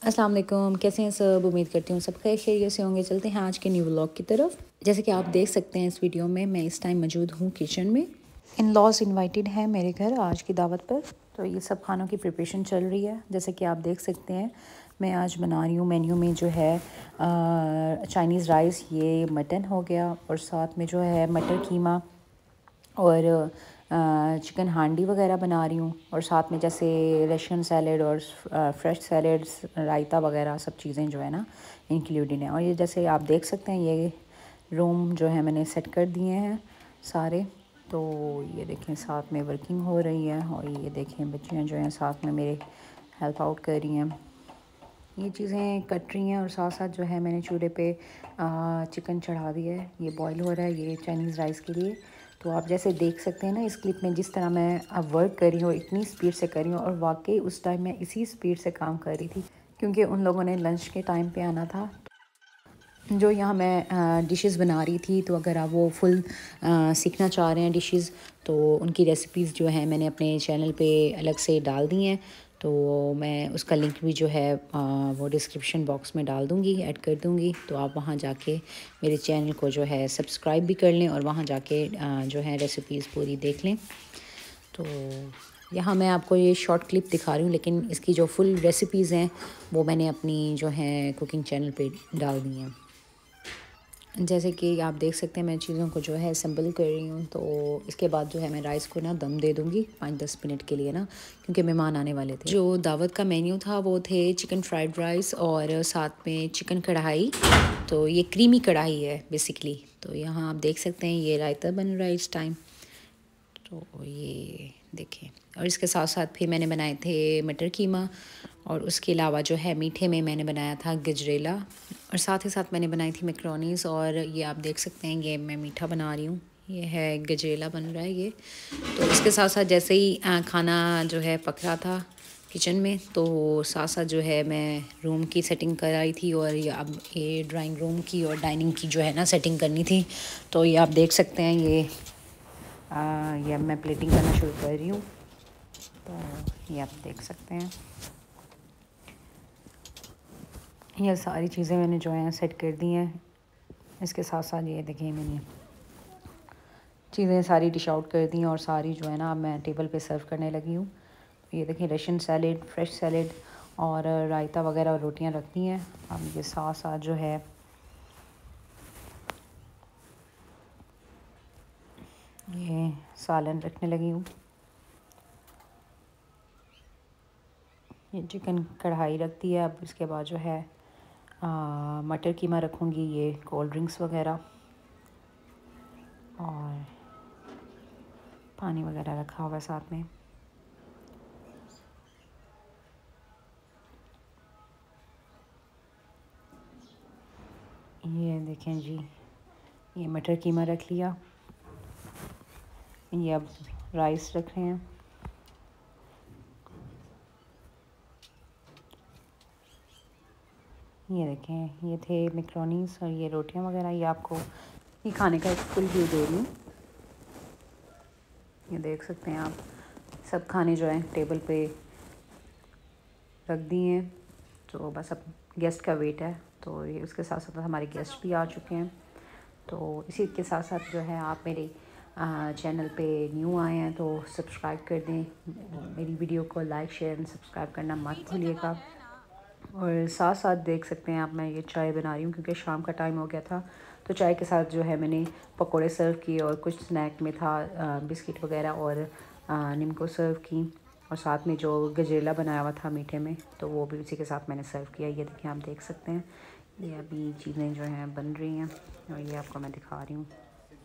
अस्सलाम वालेकुम, कैसे हैं सब। उम्मीद करती हूँ सब खैरियत से होंगे। चलते हैं आज के न्यू व्लॉग की तरफ। जैसे कि आप देख सकते हैं इस वीडियो में मैं इस टाइम मौजूद हूँ किचन में। इन लॉज इन्वाइटेड हैं मेरे घर आज की दावत पर, तो ये सब खानों की प्रिपरेशन चल रही है। जैसे कि आप देख सकते हैं मैं आज बना रही हूँ मेन्यू में जो है चाइनीज़ राइस, ये मटन हो गया और साथ में जो है मटर कीमा और चिकन हांडी वगैरह बना रही हूँ। और साथ में जैसे रशियन सैलड और फ्रेश सैलड्स, रायता वगैरह सब चीज़ें जो है ना इंक्लूडेड हैं। और ये जैसे आप देख सकते हैं ये रूम जो है मैंने सेट कर दिए हैं सारे। तो ये देखें साथ में वर्किंग हो रही है और ये देखें बच्चियाँ जो हैं साथ में मेरे हेल्प आउट कर रही हैं। ये चीज़ें कट रही हैं और साथ साथ जो है मैंने चूल्हे पे चिकन चढ़ा दिया है। ये बॉईल हो रहा है ये चाइनीज़ राइस के लिए। तो आप जैसे देख सकते हैं ना इस क्लिप में जिस तरह मैं अब वर्क कर रही हूँ, इतनी स्पीड से कर रही हूँ। और वाकई उस टाइम मैं इसी स्पीड से काम कर रही थी क्योंकि उन लोगों ने लंच के टाइम पे आना था। जो यहाँ मैं डिशेस बना रही थी, तो अगर आप वो फुल सीखना चाह रहे हैं डिशेस, तो उनकी रेसिपीज़ जो है मैंने अपने चैनल पे अलग से डाल दी हैं। तो मैं उसका लिंक भी जो है वो डिस्क्रिप्शन बॉक्स में डाल दूँगी, ऐड कर दूँगी। तो आप वहाँ जाके मेरे चैनल को जो है सब्सक्राइब भी कर लें और वहाँ जाके जो है रेसिपीज़ पूरी देख लें। तो यहाँ मैं आपको ये शॉर्ट क्लिप दिखा रही हूँ, लेकिन इसकी जो फुल रेसिपीज़ हैं वो मैंने अपनी जो है कुकिंग चैनल पे डाल दी हैं। जैसे कि आप देख सकते हैं मैं चीज़ों को जो है असेंबल कर रही हूँ। तो इसके बाद जो है मैं राइस को ना दम दे दूँगी 5-10 मिनट के लिए ना, क्योंकि मेहमान आने वाले थे। जो दावत का मेन्यू था वो थे चिकन फ्राइड राइस और साथ में चिकन कढ़ाई। तो ये क्रीमी कढ़ाई है बेसिकली। तो यहाँ आप देख सकते हैं ये रायता बन रहा है इस टाइम। तो ये देखें, और इसके साथ साथ फिर मैंने बनाए थे मटर कीमा और उसके अलावा जो है मीठे में मैंने बनाया था गजरेला और साथ ही साथ मैंने बनाई थी मैक्रोनीस। और ये आप देख सकते हैं ये मैं मीठा बना रही हूँ, ये है गजरेला बन रहा है ये। तो इसके साथ साथ जैसे ही खाना जो है पक रहा था किचन में, तो साथ साथ जो है मैं रूम की सेटिंग कराई थी और ये अब ये ड्राइंग रूम की और डाइनिंग की जो है ना सेटिंग करनी थी। तो ये आप देख सकते हैं ये अब मैं प्लेटिंग करना शुरू कर रही हूँ। तो ये आप देख सकते हैं ये सारी चीज़ें मैंने जो है सेट कर दी हैं। इसके साथ साथ ये देखिए मैंने चीज़ें सारी डिश आउट कर दी हैं और सारी जो है ना अब मैं टेबल पे सर्व करने लगी हूँ। ये देखिए रशियन सैलेड, फ्रेश सैलेड और रायता वगैरह और रोटियाँ रखती हैं। अब ये साथ साथ जो है ये सालन रखने लगी हूँ। ये चिकन कढ़ाई रखती है। अब इसके बाद जो है मटर कीमा रखूँगी, ये कोल्ड ड्रिंक्स वगैरह और पानी वगैरह रखा हुआ है साथ में। ये देखें जी, ये मटर कीमा रख लिया। ये अब राइस रख रहे हैं। ये देखें ये थे मैक्रोनीस और ये रोटियां वगैरह। ये आपको ये खाने का एक फुल व्यू दे रही हूँ। ये देख सकते हैं आप सब खाने जो हैं टेबल पे रख दिए हैं। तो बस अब गेस्ट का वेट है। तो ये उसके साथ साथ हमारे गेस्ट भी आ चुके हैं। तो इसी के साथ साथ जो है आप मेरे चैनल पे न्यू आए हैं तो सब्सक्राइब कर दें। मेरी वीडियो को लाइक शेयर एंड सब्सक्राइब करना मत भूलिएगा। और साथ साथ देख सकते हैं आप मैं ये चाय बना रही हूँ क्योंकि शाम का टाइम हो गया था। तो चाय के साथ जो है मैंने पकोड़े सर्व किए और कुछ स्नैक में था बिस्किट वगैरह और निम्को सर्व की। और साथ में जो गजरेला बनाया हुआ था मीठे में, तो वो भी उसी के साथ मैंने सर्व किया। ये देखिए आप देख सकते हैं ये अभी चीज़ें जो हैं बन रही हैं और ये आपको मैं दिखा रही हूँ।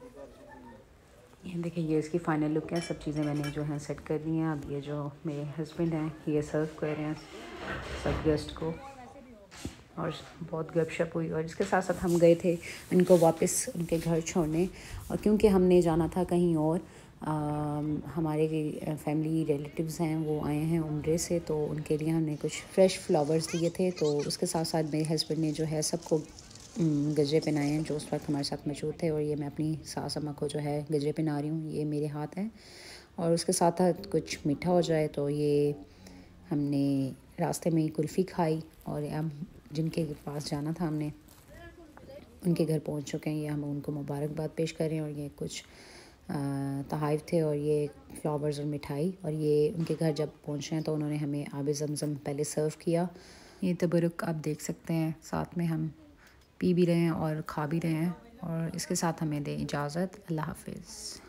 ये देखिए ये इसकी फ़ाइनल लुक है। सब चीज़ें मैंने जो हैं सेट कर दी हैं। अब ये जो मेरे हस्बैंड हैं ये सर्व कर रहे हैं सब गेस्ट को और बहुत गपशप हुई। और इसके साथ साथ हम गए थे इनको वापस उनके घर छोड़ने, और क्योंकि हमने जाना था कहीं और हमारे फैमिली रिलेटिव्स हैं वो आए हैं उम्रे से, तो उनके लिए हमने कुछ फ्रेश फ्लावर्स दिए थे। तो उसके साथ साथ मेरे हस्बैंड ने जो है सबको गजरे पहनाए हैं जो उस वक्त हमारे साथ मौजूद थे। और ये मैं अपनी सास अम्मा को जो है गजरे पहना रही हूँ, ये मेरे हाथ हैं। और उसके साथ साथ कुछ मीठा हो जाए तो ये हमने रास्ते में ही कुल्फ़ी खाई और हम जिनके पास जाना था हमने उनके घर पहुंच चुके हैं। ये हम उनको मुबारकबाद पेश करें और ये कुछ तहाइफ थे और ये फ्लावर्स और मिठाई, और ये उनके घर जब पहुंचे हैं तो उन्होंने हमें आब ज़मज़म पहले सर्व किया। ये तबरुक आप देख सकते हैं, साथ में हम पी भी रहे हैं और खा भी रहे हैं। और इसके साथ हमें दें इजाज़त। अल्लाह हाफ़िज़।